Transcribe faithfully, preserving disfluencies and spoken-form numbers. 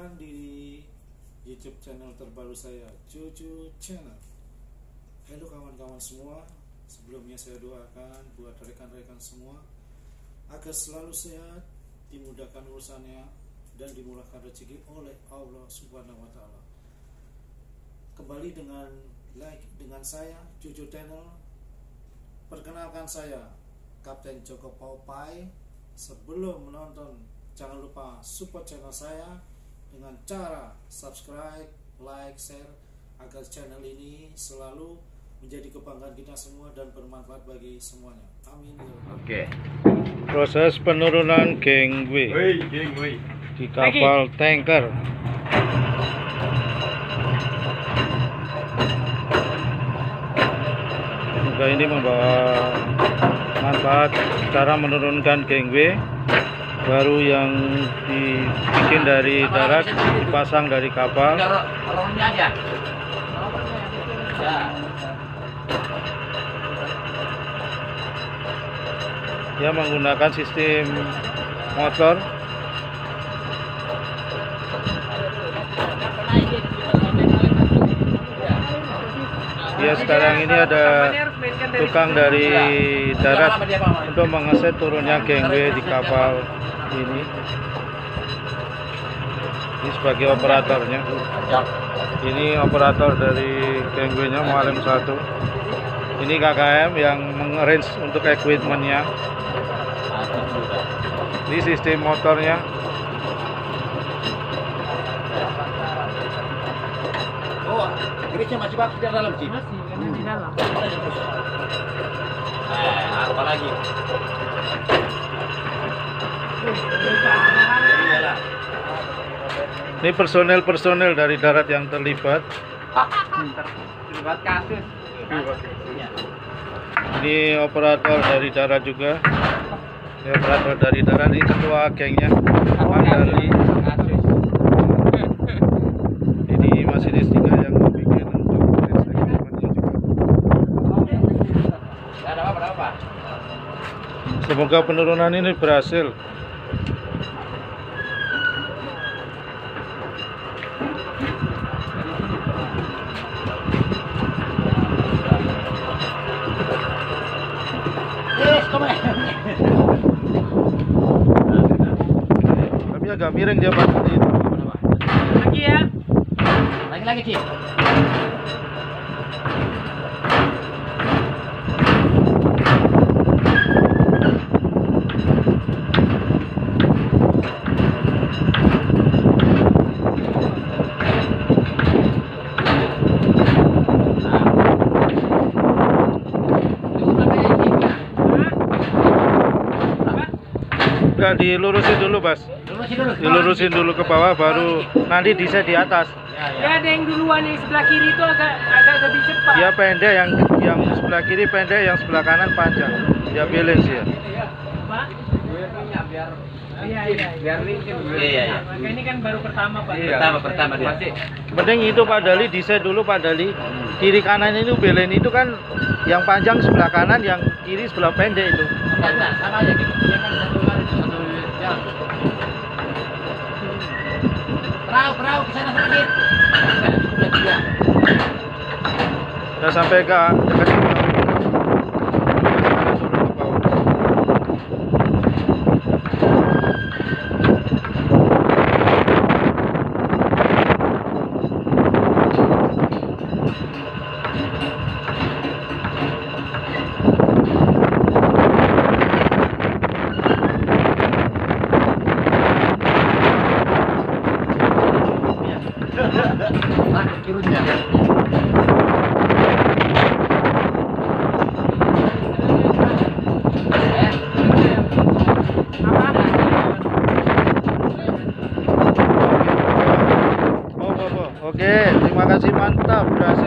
datang di YouTube channel terbaru saya, Cucu Channel. Halo kawan-kawan semua, sebelumnya saya doakan buat rekan-rekan semua agar selalu sehat, dimudahkan urusannya, dan dimurahkan rezeki oleh Allah Subhanahu wa Ta'ala. Kembali dengan like dengan saya, Cucu Channel. Perkenalkan saya, Kapten Joko Paupai. Sebelum menonton, jangan lupa support channel saya dengan cara subscribe, like, share, agar channel ini selalu menjadi kebanggaan kita semua dan bermanfaat bagi semuanya. Amin. Oke. Proses penurunan gangway di kapal tanker. Semoga ini membawa manfaat cara menurunkan gangway baru yang dibikin dari darat, dipasang dari kapal. Dia menggunakan sistem motor. Ya, sekarang ini ada tukang dari darat untuk mengeset turunnya gangway di kapal ini. Ini sebagai operatornya. Ini operator dari gangway-nya, Mualim satu. Ini K K M yang mengarrange untuk equipment-nya. Ini sistem motornya. Oh, gerisnya masih bagus di dalam sih. Masih, karena di dalam. Eh, apa lagi? Ini personel-personel dari darat yang terlibat. Terlibat kasus. Ini operator dari darat juga. Ini operator dari darat, ini ketua gengnya, Mandali. Ini masinis tiga yang bikin untuk eksperimennya juga. Ada apa? Ada apa? Semoga penurunan ini berhasil. Tapi agak miring dia Pak. Lagi ya. Lagi-lagi sih. Enggak, dilurusin dulu, Bas. Dilurusin dulu ke bawah, baru nanti bisa di atas. Ya, ada yang duluan yang sebelah kiri itu agak agak lebih cepat. Dia pendek, yang yang sebelah kiri pendek, yang sebelah kanan panjang. Dia balance ya. Pak? Biar Iya, iya. biar licin. Iya, iya. Maka ini kan baru pertama, Pak. Pertama pertama dia. Penting itu Pak Dali, desain dulu Pak Dali. Kiri kanan ini belen itu kan yang panjang sebelah kanan, yang kiri sebelah pendek itu. Enggak, sama aja gitu. Dia kan satu kali satu jalan. Perahu, perahu ke sana sedikit. Sudah tiga. Udah sampai ke dekat ini. Takut kirusnya. Oh, oh, oh. Oke, terima kasih, mantap, berhasil.